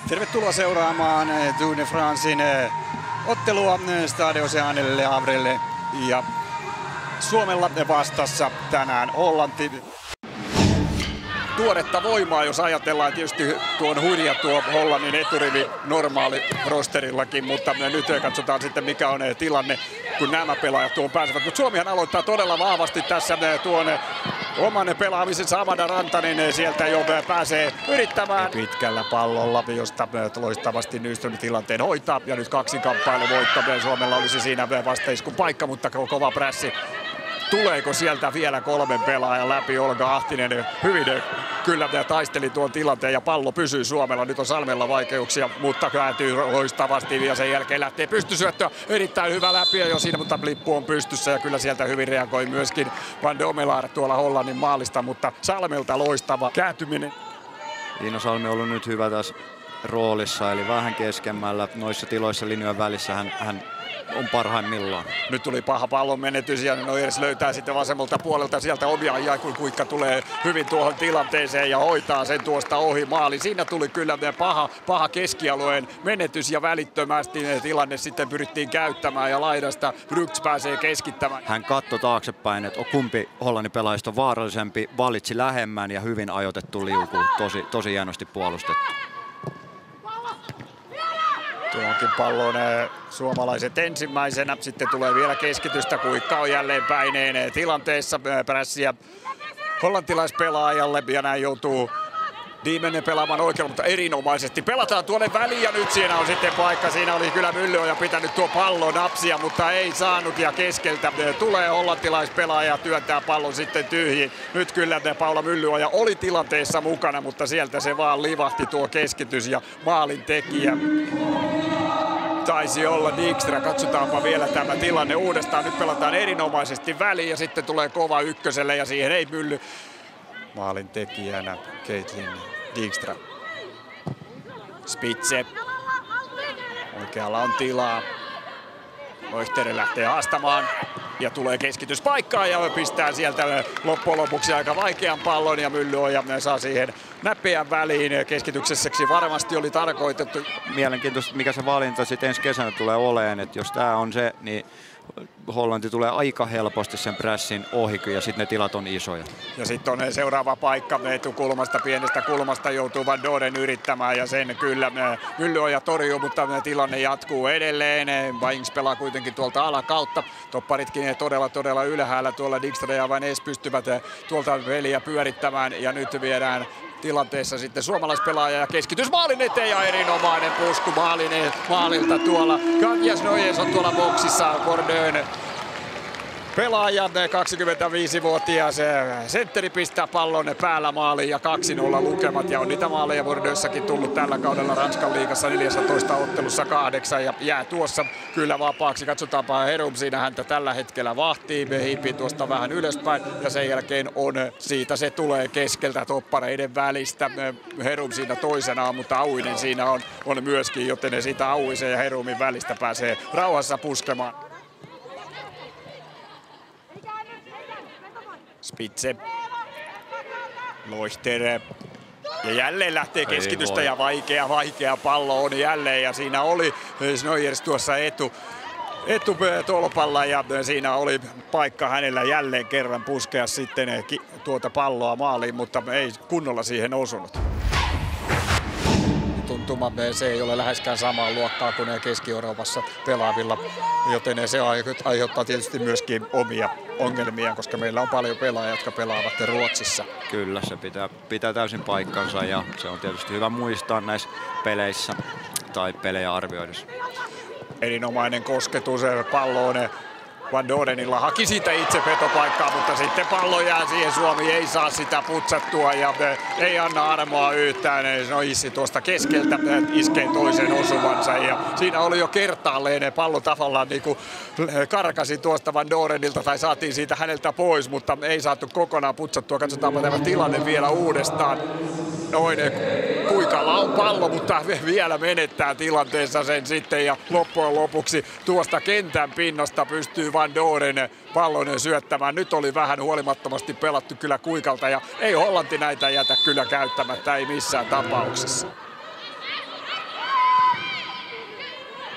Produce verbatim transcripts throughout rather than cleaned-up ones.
Tervetuloa seuraamaan Tour de Francein ottelua Stade Océane Le Havrelle ja Suomella vastassa tänään Hollanti. Tuoretta voimaa, jos ajatellaan, tietysti tuon hurja tuo Hollannin eturivi normaali rosterillakin, mutta nyt katsotaan sitten mikä on tilanne, kun nämä pelaajat tuon pääsevät. Mutta Suomihan aloittaa todella vahvasti tässä tuon oman pelaamisensa. Amanda Rantanen sieltä jo pääsee yrittämään pitkällä pallolla, josta loistavasti Nyström tilanteen hoitaa. Ja nyt kaksinkamppailu voitto. Suomella olisi siinä vastaiskun paikka, mutta kova prässi. Tuleeko sieltä vielä kolmen pelaajan läpi? Olga Ahtinen hyvin kyllä taisteli tuon tilanteen ja pallo pysyy Suomella. Nyt on Salmella vaikeuksia, mutta kääntyy loistavasti ja sen jälkeen lähtee pystysyöttöä. Erittäin hyvä läpi jo siinä, mutta lippu on pystyssä ja kyllä sieltä hyvin reagoi myöskin Van Dommelaar tuolla Hollannin maalista, mutta Salmelta loistava kääntyminen. Iino Salmi on ollut nyt hyvä taas roolissa, eli vähän keskemmällä noissa tiloissa linjojen välissä hän, hän on parhaimmillaan. Nyt tuli paha pallon menetys ja Noyers löytää sitten vasemmalta puolelta sieltä omia ja Kuikka tulee hyvin tuohon tilanteeseen ja hoitaa sen tuosta ohi maali. Siinä tuli kyllä paha, paha keskialueen menetys ja välittömästi tilanne sitten pyrittiin käyttämään ja laidasta Brugts pääsee keskittämään. Hän katsoi taaksepäin, että kumpi Hollannin pelaajista on vaarallisempi, valitsi lähemmän ja hyvin ajoitettu liuku. Tosi, tosi hienosti puolustettu. Tuohonkin palloon suomalaiset ensimmäisenä. Sitten tulee vielä keskitystä. Kuikka on jälleen päineen tilanteessa. Prässiä hollantilaispelaajalle ja näin joutuu Diemenen pelaamaan oikealla, mutta erinomaisesti pelataan tuonne väliin ja nyt siinä on sitten paikka. Siinä oli kyllä Myllyoja pitänyt tuo pallon napsia, mutta ei saanut ja keskeltä tulee hollantilaispelaaja työntää pallon sitten tyhjiin. Nyt kyllä Paula Myllyoja oli tilanteessa mukana, mutta sieltä se vaan livahti tuo keskitys ja maalin tekijä taisi olla Dijkstra. Katsotaanpa vielä tämä tilanne uudestaan. Nyt pelataan erinomaisesti väliin ja sitten tulee kova ykköselle ja siihen ei Mylly. Maalin tekijänä Caitlin Dijkstra. Spitze. Oikealla on tilaa. Leuchter lähtee haastamaan ja tulee keskityspaikkaan ja pistää sieltä loppujen lopuksi aika vaikean pallon ja Myllyoja saa siihen näppeän väliin. Keskityksessäksi varmasti oli tarkoitettu. Mielenkiintoista, mikä se valinta sitten ensi kesänä tulee oleen, että jos tämä on se, niin Hollanti tulee aika helposti sen prässin ohi ja sitten ne tilat on isoja. Ja sitten on seuraava paikka etukulmasta, pienestä kulmasta joutuu Van Doren yrittämään ja sen kyllä Myllyoja torjuu, mutta tilanne jatkuu edelleen. Baings pelaa kuitenkin tuolta alakautta. Topparitkin todella todella ylhäällä tuolla Dijkstra ja Van Es pystyvät tuolta peliä pyörittämään ja nyt viedään tilanteessa sitten suomalaispelaaja ja keskitys maalin eteen ja erinomainen pusku maalin, maalilta tuolla. Katjas Noyers on tuolla boksissa, Bordeaux pelaaja, kaksikymmentäviisivuotias sentteri pistää pallon päällä maaliin ja kaksi nolla lukemat ja on niitä maaleja Bordeauxssakin tullut tällä kaudella Ranskan liigassa neljässätoista ottelussa kahdeksan ja jää tuossa kyllä vapaaksi. Katsotaanpa Herum siinä häntä tällä hetkellä vahtii, hiipii tuosta vähän ylöspäin ja sen jälkeen on siitä se tulee keskeltä toppareiden välistä. Herum siinä toisena mutta Auinen siinä on, on myöskin, joten ne siitä Auisen ja Herumin välistä pääsee rauhassa puskemaan. Spitze, Leuchter ja jälleen lähtee keskitystä ja vaikea, vaikea pallo on jälleen ja siinä oli Noyers tuossa etu, etutolpalla ja siinä oli paikka hänellä jälleen kerran puskea sitten tuota palloa maaliin, mutta ei kunnolla siihen osunut. Tuntuma se ei ole läheskään samaa luokkaa kuin Keski-Euroopassa pelaavilla, joten se aiheuttaa tietysti myöskin omia ongelmia, koska meillä on paljon pelaajia, jotka pelaavat Ruotsissa. Kyllä, se pitää, pitää täysin paikkansa ja se on tietysti hyvä muistaa näissä peleissä tai pelejä arvioidessa. Erinomainen kosketus palloon. Van Dorenilla haki siitä itse petopaikkaa, mutta sitten pallo jää siihen. Suomi ei saa sitä putsattua ja ei anna armoa yhtään. Noissi tuosta keskeltä iskee toisen osuvansa ja siinä oli jo kertaalleen pallo tavallaan niin kuin karkasi tuosta Van Dorenilta tai saatiin siitä häneltä pois, mutta ei saatu kokonaan putsattua. Katsotaanpa tämä tilanne vielä uudestaan. Noin, Kuikalla on pallo, mutta vielä menettää tilanteessa sen sitten ja loppujen lopuksi tuosta kentän pinnasta pystyy Van Doren pallon syöttämään. Nyt oli vähän huolimattomasti pelattu kyllä Kuikalta ja ei Hollanti näitä jätä kyllä käyttämättä, ei missään tapauksessa.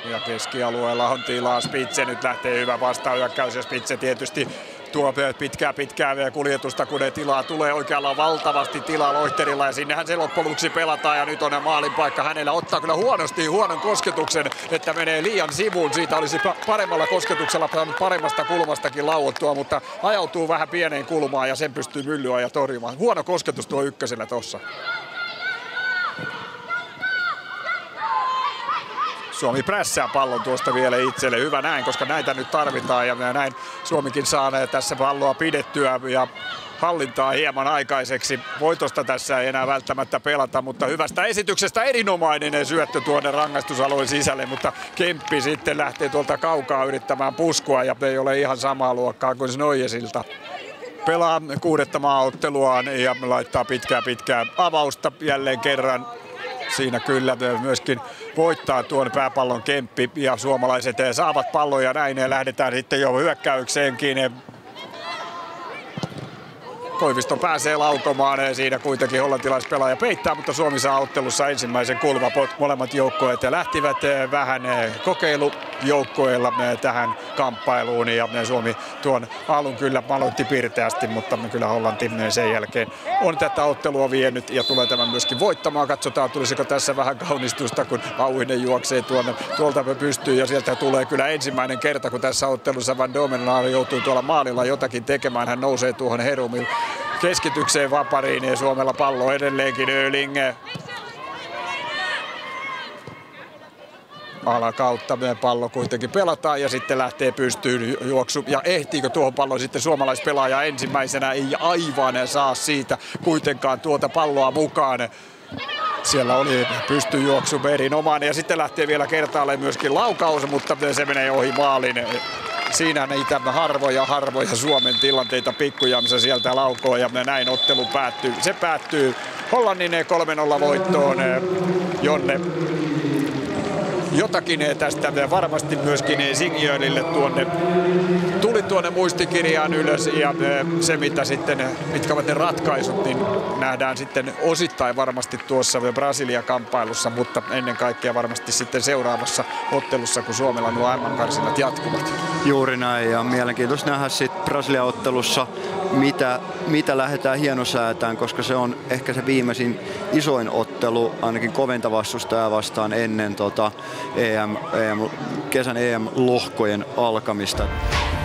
Ja keskialueella on tilaa. Spitze nyt lähtee hyvä vastahyökkäys ja Spitze tietysti tuo pitkää pitkää kuljetusta, kun ne tilaa tulee. Oikealla on valtavasti tilaa Loihterilla ja sinnehän se loppujen lopuksi pelataan ja nyt on maalin paikka hänellä. Ottaa kyllä huonosti huonon kosketuksen, että menee liian sivuun. Siitä olisi paremmalla kosketuksella paremmasta kulmastakin lauottua, mutta ajautuu vähän pieneen kulmaan ja sen pystyy Myllyaja torjumaan. Huono kosketus tuo ykkösellä tossa. Suomi prässää pallon tuosta vielä itselle. Hyvä näin, koska näitä nyt tarvitaan ja näin Suomikin saa tässä palloa pidettyä ja hallintaa hieman aikaiseksi. Voitosta tässä ei enää välttämättä pelata, mutta hyvästä esityksestä erinomainen syöttö tuonne rangaistusalueen sisälle, mutta Kemppi sitten lähtee tuolta kaukaa yrittämään puskua ja ei ole ihan samaa luokkaa kuin Nojesilta. Pelaa kuudetta maaotteluaan ja laittaa pitkää pitkää avausta jälleen kerran. Siinä kyllä myöskin voittaa tuon pääpallon Kemppi ja suomalaiset saavat pallon ja näin ja lähdetään sitten jo hyökkäykseenkin. Koivisto pääsee laukomaan ja siinä kuitenkin hollantilaispelaaja peittää, mutta Suomi saa ottelussa ensimmäisen kulmapot. Molemmat joukkueet lähtivät vähän kokeilujoukkoilla tähän kamppailuun ja Suomi tuon alun kyllä aloitti pirteästi, mutta kyllä Hollanti sen jälkeen on tätä ottelua vienyt ja tulee tämän myöskin voittamaan. Katsotaan, tulisiko tässä vähän kaunistusta, kun Auhinen juoksee tuonne, tuolta pystyy ja sieltä tulee kyllä ensimmäinen kerta, kun tässä ottelussa Van Domenaar joutuu tuolla maalilla jotakin tekemään. Hän nousee tuohon Herumil keskitykseen vapariin ja Suomella pallo edelleenkin Öling. Alakautta pallo kuitenkin pelataan ja sitten lähtee pystyyn juoksu. Ja ehtiikö tuohon palloon sitten suomalaispelaaja ensimmäisenä? Ei aivan saa siitä kuitenkaan tuota palloa mukaan. Siellä oli pystyjuoksu erinomainen ja sitten lähtee vielä kertaalleen myöskin laukaus, mutta se menee ohi maalin. Siinä niitä harvoja harvoja Suomen tilanteita pikkujamsa sieltä laukoo ja näin ottelu päättyy. Se päättyy Hollannin kolme nolla voittoon, jonne jotakin tästä varmasti myöskin Singiöönille tuonne tuli tuonne muistikirjaan ylös ja se mitä sitten, mitkä ovat ne ratkaisut, niin nähdään sitten osittain varmasti tuossa Brasilia-kamppailussa, mutta ennen kaikkea varmasti sitten seuraavassa ottelussa, kun Suomella nuo M M-karsinnat jatkuvat. Juuri näin ja mielenkiintoista nähdä sitten Brasilia-ottelussa, mitä, mitä lähdetään hienosäätään, koska se on ehkä se viimeisin isoin ottelu, ainakin koventa vastustajaa vastaan ennen tota E M, E M, kesän E M-lohkojen alkamista.